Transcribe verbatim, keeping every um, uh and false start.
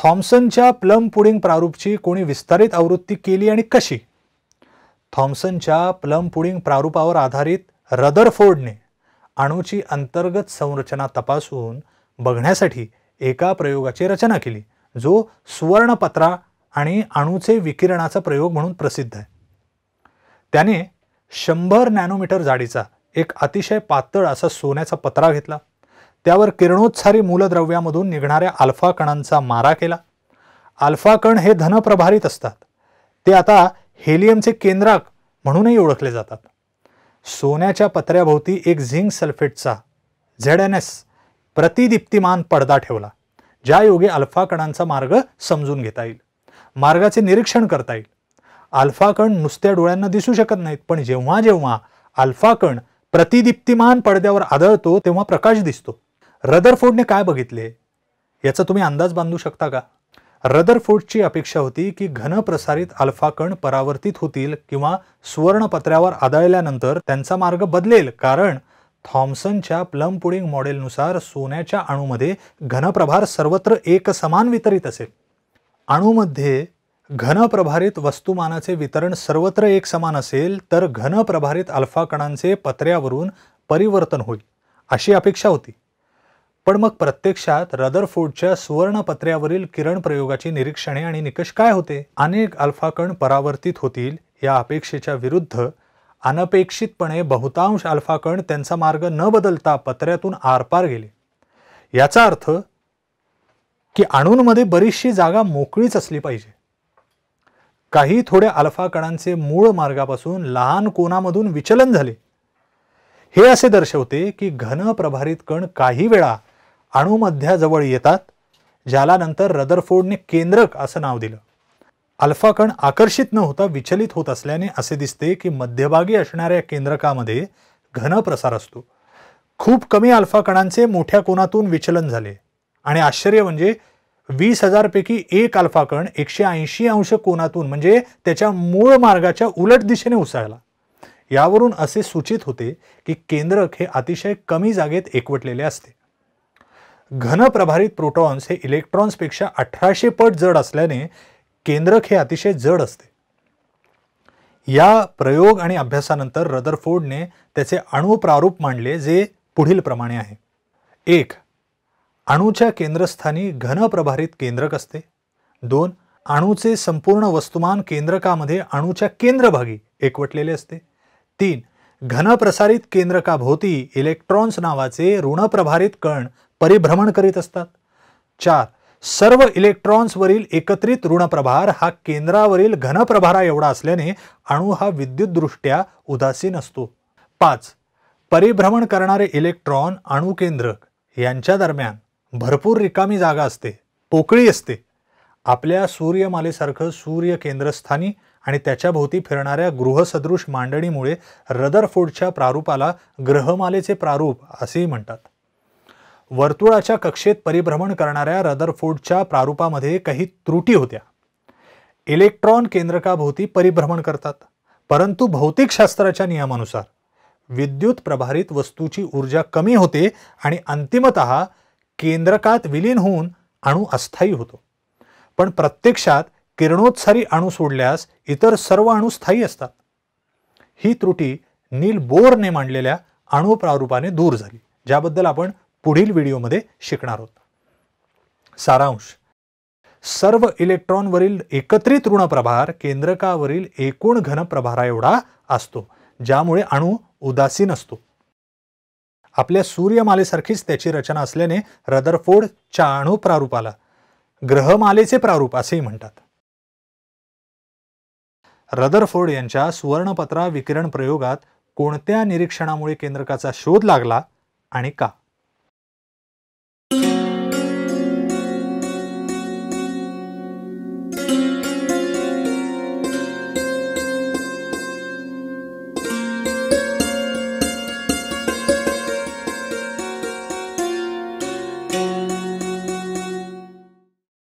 थॉम्सनच्या plum pudding प्रारूपची कोणी विस्तारित आवृत्ती केली आणि कशी? थॉम्सनच्या प्लम पुडिंग प्रारूपावर आधारित रदरफोर्डने अणूची अंतर्गत संरचना तपासून बघण्यासाठी एका प्रयोगाची रचना केली, जो सुवर्णपत्रा आणि अणूचे विकिरणाचा प्रयोग म्हणून प्रसिद्ध आहे. त्याने शंभर नॅनोमीटर जाडीचा एक अतिशय पातळ असा सोन्याचा पत्रा घेतला. त्यावर किरणोत्सारी मूलद्रव्यामधून निघणाऱ्या अल्फा कणांचा मारा केला. अल्फा कण हे धनप्रभारित असतात. ते आता हेलियमचे केंद्रक म्हणूनही ओळखले जातात. सोन्याच्या पत्र्याभोवती एक झिंक सल्फेटचा झेड एन एस प्रतिदीप्तिमान पडदा ठेवला, ज्या योगे अल्फा कणांचा मार्ग समजून घेता येईल, मार्गाचे निरीक्षण करता येईल. अल्फा कण नुसत्या डोळ्यांना दिसू शकत नाहीत, पण जेव्हा जेव्हा अल्फा कण प्रतिदीप्तिमान पडद्यावर आदळतो तेव्हा प्रकाश दिसतो. रदरफोर्डने काय बघितले याचा तुम्ही अंदाज बांधू शकता का? रदरफोर्डची अपेक्षा होती की घन प्रसारित अल्फा कण परावर्तित होतील किंवा सुवर्णपत्र्यावर आदळल्यानंतर त्यांचा मार्ग बदलेल, कारण थॉम्सनच्या प्लम पुडिंग मॉडेलनुसार सोन्याच्या अणूमध्ये घनप्रभार सर्वत्र एकसमान वितरित असेल. अणूमध्ये घनप्रभारित वस्तुमानाचे वितरण सर्वत्र एकसमान असेल तर घनप्रभारित अल्फा कणांचे पत्र्यावरून परिवर्तन होईल अशी अपेक्षा होती. पण मग प्रत्यक्षात रदरफोर्डच्या सुवर्णपत्र्यावरील किरण प्रयोगाची निरीक्षणे आणि निकष काय होते? अनेक अल्फा कण परावर्तित होतील या अपेक्षेच्या विरुद्ध अनपेक्षितपणे बहुतांश अल्फा कण त्यांचा मार्ग न बदलता पत्र्यातून आरपार गेले. याचा अर्थ की अणूंमध्ये बरीचशी जागा मोकळीच असली पाहिजे. काही थोड्या अल्फा कणांचे मूळ मार्गापासून लहान कोनामधून विचलन झाले. हे असे दर्शवते की घन प्रभारित कण काही वेळा अणुमध्याजवळ येतात, ज्याला नंतर रदरफोर्डने केंद्रक असं नाव दिलं. अल्फा कण आकर्षित न होता विचलित होत असल्याने असे दिसते की मध्यभागी असणाऱ्या केंद्रकामध्ये घन प्रसार असतो. खूप कमी अल्फा कणांचे मोठ्या कोनातून विचलन झाले आणि आश्चर्य म्हणजे वीस हजार पैकी एक अल्फा कण एकशे ऐंशी अंश कोनातून म्हणजे त्याच्या मूळ मार्गाच्या उलट दिशेने उसळला. यावरून असे सूचित होते की केंद्रक हे अतिशय कमी जागेत एकवटलेले असते. घन प्रभारित प्रोटॉन्स हे इलेक्ट्रॉन्सपेक्षा अठराशे पट जड असल्याने केंद्रक हे अतिशय जड असते. या प्रयोग आणि अभ्यासानंतर रदरफोर्डने त्याचे अणु प्रारूप मांडले, जे पुढील प्रमाणे आहे. एक, अणूच्या केंद्रस्थानी घन प्रभारित केंद्रक असते. दोन, अणूचे संपूर्ण वस्तुमान केंद्रकामध्ये अणूच्या केंद्रभागी एकवटलेले असते. तीन, घन प्रसारित केंद्रकाभोवती इलेक्ट्रॉन्स नावाचे ऋणप्रभारित कण परिभ्रमण करीत असतात. चार, सर्व इलेक्ट्रॉन्सवरील एकत्रित ऋणप्रभार हा केंद्रावरील घनप्रभारा एवढा असल्याने अणू हा विद्युतदृष्ट्या उदासीन असतो. पाच, परिभ्रमण करणारे इलेक्ट्रॉन अणुकेंद्रक यांच्या दरम्यान भरपूर रिकामी जागा असते, पोकळी असते. आपल्या सूर्यमालेसारखं सूर्य केंद्रस्थानी आणि त्याच्या भोवती फिरणाऱ्या गृहसदृश मांडणीमुळे रदरफोर्डच्या प्रारूपाला ग्रहमालेचे प्रारूप असेही म्हणतात. वर्तुळाच्या कक्षेत परिभ्रमण करणाऱ्या रदरफोर्डच्या प्रारूपामध्ये काही त्रुटी होत्या. इलेक्ट्रॉन केंद्रकाभोवती परिभ्रमण करतात, परंतु भौतिकशास्त्राच्या नियमानुसार विद्युत प्रभारित वस्तूची ऊर्जा कमी होते आणि अंतिमतः केंद्रकात विलीन होऊन अणू अस्थायी होतो. पण प्रत्यक्षात किरणोत्सारी अणू सोडल्यास इतर सर्व अणू स्थायी असतात. ही त्रुटी नील बोरने मांडलेल्या अणु प्रारूपाने दूर झाली, ज्याबद्दल आपण पुढील व्हिडिओमध्ये शिकणार आहोत. सारांश: सर्व इलेक्ट्रॉनवरील एकत्रित ऋणप्रभार केंद्रकावरील एकूण घनप्रभारा एवढा असतो, ज्यामुळे अणू उदासीन असतो. आपल्या सूर्यमालेसारखीच त्याची रचना असल्याने रदरफोर्डच्या अणु प्रारूपाला ग्रहमालेचे प्रारूप असेही म्हणतात. रदरफोर्ड यांच्या सुवर्णपत्रा विकिरण प्रयोगात कोणत्या निरीक्षणामुळे केंद्रकाचा शोध लागला आणि का?